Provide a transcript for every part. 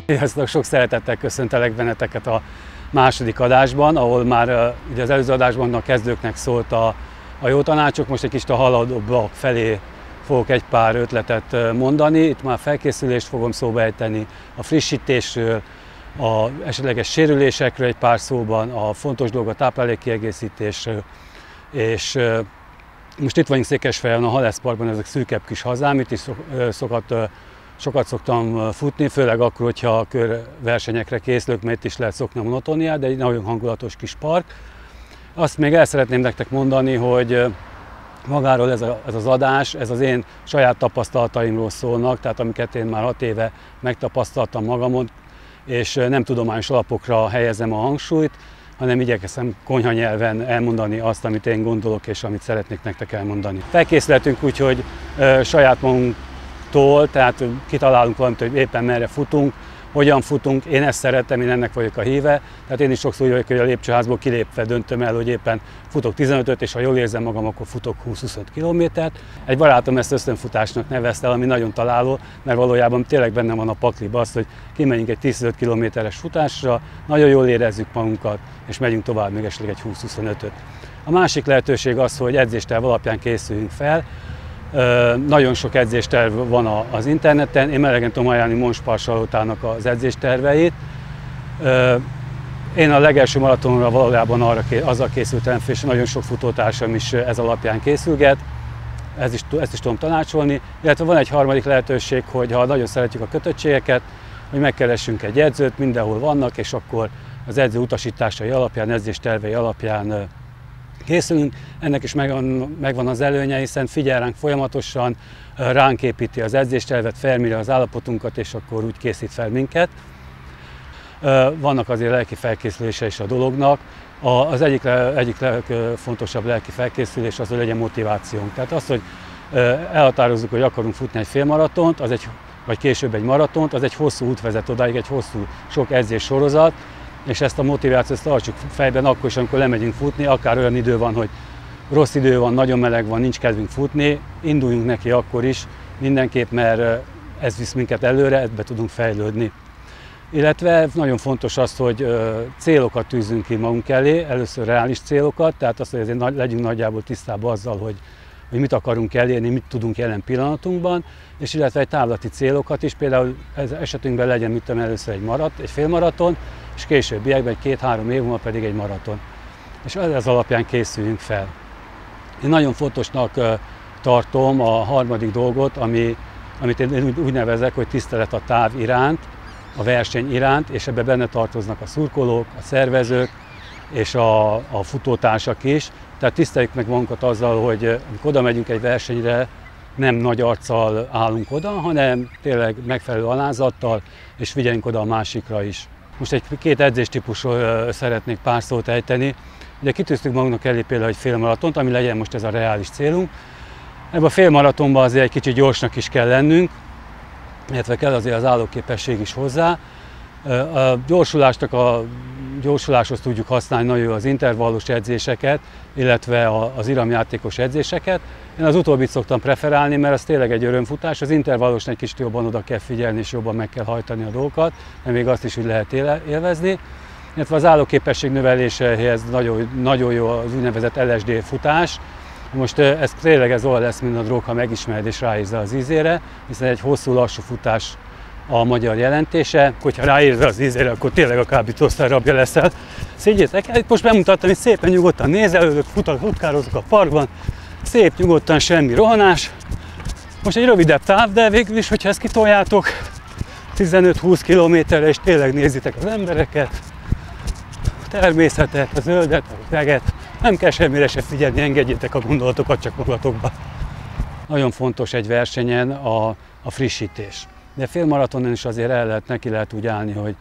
Sziasztok, sok szeretettel köszöntelek benneteket a második adásban, ahol már ugye az előző adásban a kezdőknek szólt a jó tanácsok, most egy kicsit a haladóbbak felé fogok egy pár ötletet mondani. Itt már felkészülést fogom szóba ejteni, a frissítésről, a esetleges sérülésekről egy pár szóban, a fontos dolog a táplálékkiegészítésről, és most itt vagyunk Székesfeherváron, a Halász Parkban, ez a szűkebb kis hazám, itt is sokat szoktam futni, főleg akkor, hogyha körversenyekre készülök, mert itt is lehet szokni a monotóniát, de egy nagyon hangulatos kis park. Azt még el szeretném nektek mondani, hogy magáról ez az adás, ez az én saját tapasztalataimról szólnak, tehát amiket én már 6 éve megtapasztaltam magamon, és nem tudományos alapokra helyezem a hangsúlyt, hanem igyekszem konyha nyelven elmondani azt, amit én gondolok, és amit szeretnék nektek elmondani. Felkészülhetünk úgy, hogy saját magunktól, tehát kitalálunk valamit, hogy éppen merre futunk, hogyan futunk, én ezt szeretem, én ennek vagyok a híve, tehát én is sokszor úgy vagyok, hogy a lépcsőházból kilépve döntöm el, hogy éppen futok 15-öt, és ha jól érzem magam, akkor futok 20-25 kilométert. Egy barátom ezt ösztönfutásnak nevezte, ami nagyon találó, mert valójában tényleg benne van a pakliba az, hogy kimegyünk egy 15 kilométeres futásra, nagyon jól érezzük magunkat, és megyünk tovább még esetleg egy 20-25-öt. A másik lehetőség az, hogy edzésterv alapján készüljünk fel. Nagyon sok edzésterv van az interneten, én melegen tudom ajánlani Mons Parsalótának az edzésterveit. Én a legelső maratonra valójában azzal készültem, és nagyon sok futótársam is ez alapján készülget, ezt is tudom tanácsolni. Illetve van egy harmadik lehetőség, hogy ha nagyon szeretjük a kötöttségeket, hogy megkeressünk egy edzőt, mindenhol vannak, és akkor az edző utasításai alapján, edzéstervei alapján készülünk. Ennek is megvan az előnye, hiszen figyel ránk folyamatosan, ránk építi az edzéstervet, felméri az állapotunkat, és akkor úgy készít fel minket. Vannak azért lelki felkészülése is a dolognak. Az egyik legfontosabb lelki felkészülés az, hogy legyen motivációnk. Tehát az, hogy elhatározzuk, hogy akarunk futni egy félmaratont, vagy később egy maratont, az egy hosszú út vezet odáig, egy hosszú, sok edzés sorozat, és ezt a motivációt tartsuk fejben akkor is, amikor lemegyünk futni, akár olyan idő van, hogy rossz idő van, nagyon meleg van, nincs kedvünk futni, induljunk neki akkor is mindenképp, mert ez visz minket előre, ebbe tudunk fejlődni. Illetve nagyon fontos az, hogy célokat tűzünk ki magunk elé, először reális célokat, tehát azt, hogy azért legyünk nagyjából tisztában azzal, hogy mit akarunk elérni, mit tudunk jelen pillanatunkban, és illetve egy távlati célokat is, például ez esetünkben legyen először egy félmaraton, és későbbiekben, 2-3 év múlva pedig egy maraton. És ez alapján készüljünk fel. Én nagyon fontosnak tartom a harmadik dolgot, amit én úgy nevezek, hogy tisztelet a táv iránt, a verseny iránt, és ebbe benne tartoznak a szurkolók, a szervezők és a futótársak is. Tehát tiszteljük meg magunkat azzal, hogy amikor oda megyünk egy versenyre, nem nagy arccal állunk oda, hanem tényleg megfelelő alázattal, és figyeljünk oda a másikra is. Most két edzéstípusról szeretnék pár szót ejteni. Ugye kitűztük magunknak elé például egy félmaratont, ami legyen most ez a reális célunk. Ebben a félmaratonban azért egy kicsit gyorsnak is kell lennünk, illetve kell azért az állóképesség is hozzá. A gyorsuláshoz tudjuk használni nagyon jó az intervallus edzéseket, illetve az iramjátékos edzéseket. Én az utóbbit szoktam preferálni, mert az tényleg egy örömfutás. Az intervallusnak egy kicsit jobban oda kell figyelni, és jobban meg kell hajtani a dolgokat, de még azt is úgy lehet élvezni. Illetve az állóképesség növeléséhez nagyon jó az úgynevezett LSD futás. Most ez tényleg olyan lesz, mint a drog, ha megismered és ráérzel az ízére, hiszen egy hosszú, lassú futás a magyar jelentése. Hogyha ráérzel az ízére, akkor tényleg a kábítószer rabja leszel. Szégyétek el, itt most bemutattam, hogy szépen nyugodtan nézelődök, futkározok a parkban, szép nyugodtan, semmi rohanás. Most egy rövidebb táv, de végül is, hogyha ezt kitoljátok 15-20 kilométerre, és tényleg nézitek az embereket, a természetet, a zöldet, a üveget, nem kell semmire se figyelni, engedjétek a gondolatokat csak magatokba. Nagyon fontos egy versenyen a frissítés. De félmaratonon is azért neki lehet úgy állni, hogy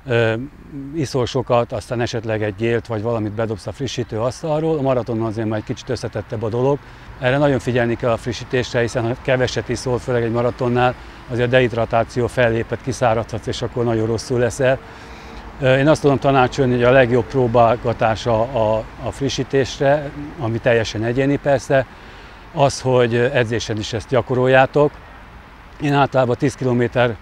iszol sokat, aztán esetleg egy gélt vagy valamit bedobsz a frissítő asztalról. A maratonon azért már egy kicsit összetettebb a dolog. Erre nagyon figyelni kell a frissítésre, hiszen ha keveset iszol, főleg egy maratonnál, azért a dehidratáció fellépett, kiszáradhatsz, és akkor nagyon rosszul leszel. Én azt tudom tanácsolni, hogy a legjobb próbálgatása a frissítésre, ami teljesen egyéni persze, az, hogy edzésen is ezt gyakoroljátok. Én általában 10 kilométerre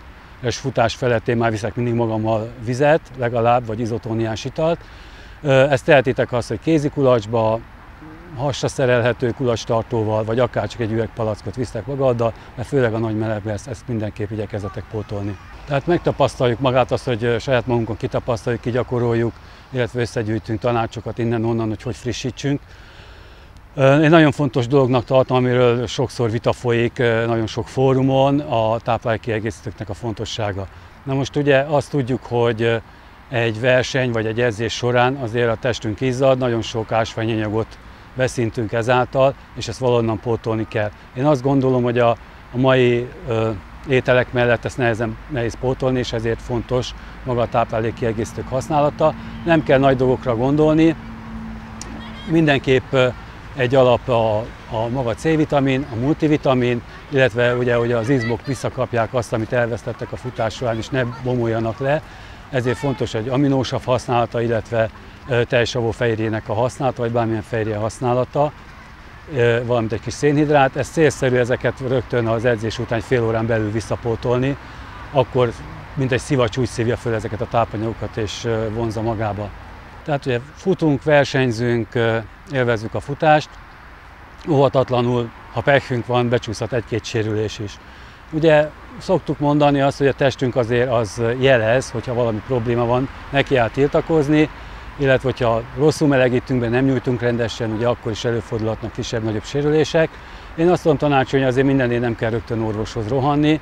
kilométeres futás felett én már viszek mindig magammal vizet, legalább, vagy izotóniás italt. Ezt tehetitek azt, hogy kézikulacsba, hasra szerelhető kulacstartóval, vagy akár csak egy üvegpalackot visztek magaddal, mert főleg a nagy melegben ezt mindenképp igyekezzetek pótolni. Tehát megtapasztaljuk magát azt, hogy saját magunkon kitapasztaljuk, kigyakoroljuk, illetve összegyűjtünk tanácsokat innen-onnan, hogy frissítsünk. Egy nagyon fontos dolognak tartom, amiről sokszor vita folyik, nagyon sok fórumon, a táplálékkiegészítőknek a fontossága. Na most ugye azt tudjuk, hogy egy verseny vagy egy edzés során azért a testünk izzad, nagyon sok ásványanyagot beszintünk ezáltal, és ezt valahonnan pótolni kell. Én azt gondolom, hogy a mai ételek mellett ezt nehéz pótolni, és ezért fontos maga a táplálékkiegészítők használata. Nem kell nagy dolgokra gondolni, mindenképp egy alap a maga C-vitamin, a multivitamin, illetve ugye, hogy az izmok visszakapják azt, amit elvesztettek a futás során, és ne bomoljanak le. Ezért fontos egy aminósav használata, illetve teljesavó fehérjének a használata, vagy bármilyen fehérje használata, valamint egy kis szénhidrát. Ez célszerű ezeket rögtön az edzés után fél órán belül visszapótolni, akkor mint egy szivacs úgy szívja föl ezeket a tápanyagokat és vonza magába. Tehát ugye futunk, versenyzünk, élvezzük a futást, óhatatlanul, ha pehünk van, becsúszhat egy-két sérülés is. Ugye szoktuk mondani azt, hogy a testünk azért az jelez, hogyha valami probléma van, neki áll tiltakozni, illetve hogyha rosszul melegítünk be, nem nyújtunk rendesen, ugye akkor is előfordulhatnak kisebb-nagyobb sérülések. Én azt tudom tanácsolni, hogy azért mindennél nem kell rögtön orvoshoz rohanni.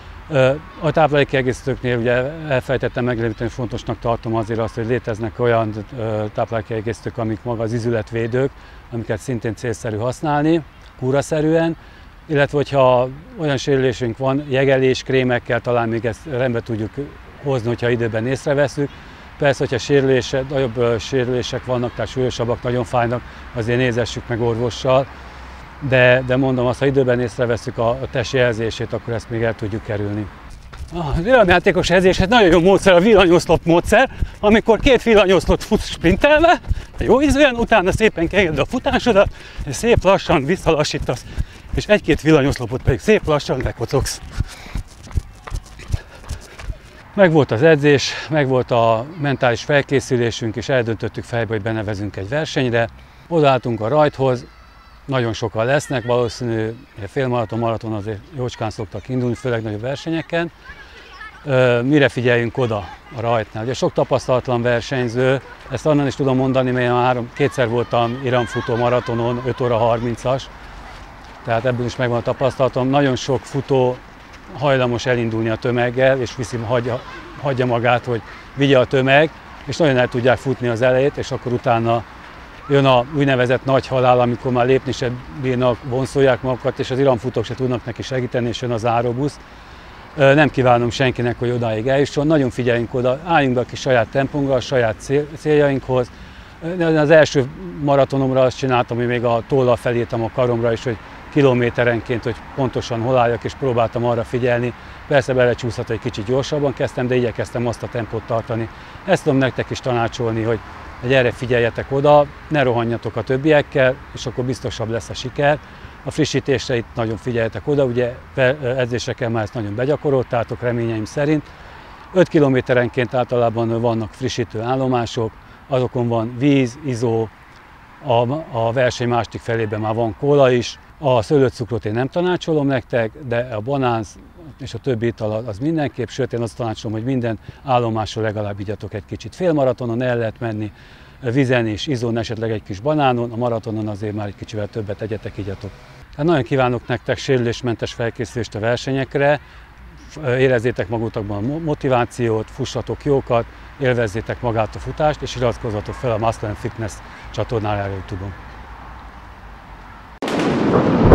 A táplálékkiegészítőknél ugye elfelejtettem megemlíteni, fontosnak tartom azért azt, hogy léteznek olyan táplálékkiegészítők, amik maga az izületvédők, amiket szintén célszerű használni, kúraszerűen, illetve hogyha olyan sérülésünk van, jegelés, krémekkel talán még ezt rendbe tudjuk hozni, hogyha időben észreveszünk. Persze, hogyha nagyobb sérülések vannak, tehát súlyosabbak, nagyon fájnak, azért nézessük meg orvossal, de mondom azt, ha időben észreveszünk a test jelzését, akkor ezt még el tudjuk kerülni. A villamjátékos edzéshez nagyon jó módszer a villanyoszlop módszer, amikor két villanyoszlopot futsz sprintelve, jó ízűen, utána szépen kiengeded a futásodat, és szép lassan visszalassítasz, és egy-két villanyoszlopot pedig szép lassan lekocogsz. Megvolt az edzés, megvolt a mentális felkészülésünk, és eldöntöttük fejbe, hogy benevezünk egy versenyre. Odaálltunk a rajthoz, nagyon sokan lesznek, valószínű félmaraton, maraton azért jócskán szoktak indulni, főleg nagyobb versenyeken. Mire figyeljünk oda a rajtnál? Ugye sok tapasztalatlan versenyző, ezt onnan is tudom mondani, mert én kétszer voltam iramfutó maratonon, 5 óra 30-as, tehát ebből is megvan a tapasztalatom. Nagyon sok futó hajlamos elindulni a tömeggel, és hagyja magát, hogy vigye a tömeg, és nagyon el tudják futni az elejét, és akkor utána jön a úgynevezett nagy halál, amikor már lépni se bírnak, vonszolják magukat, és az iramfutók se tudnak neki segíteni, és jön a záróbusz. Nem kívánom senkinek, hogy odáig eljusson, nagyon figyeljünk oda, álljunk be a kis saját tempónkra, a saját céljainkhoz. Az első maratonomra azt csináltam, hogy még a tollal felírtam a karomra is, hogy kilométerenként, hogy pontosan hol álljak, és próbáltam arra figyelni. Persze belecsúszhat, egy kicsit gyorsabban kezdtem, de igyekeztem azt a tempót tartani. Ezt tudom nektek is tanácsolni, hogy erre figyeljetek oda, ne rohanjatok a többiekkel, és akkor biztosabb lesz a siker. A frissítésre itt nagyon figyeljetek oda, ugye edzéseken már ezt nagyon begyakoroltátok, reményeim szerint. 5 kilométerenként általában vannak frissítő állomások, azokon van víz, izó, a verseny másik felében már van kóla is. A szőlőcukrot én nem tanácsolom nektek, de a banánz és a többi ital az mindenképp, sőt én azt tanácsolom, hogy minden állomásról legalább igyatok egy kicsit. Félmaratonon el lehet menni vízen és izón, esetleg egy kis banánon, a maratonon azért már egy kicsivel többet egyetek, igyatok. Hát nagyon kívánok nektek sérülésmentes felkészülést a versenyekre, érezzétek magotokban a motivációt, fussatok jókat, élvezzétek magát a futást, és iratkozzatok fel a Muscle & Fitness csatornájára YouTube-on.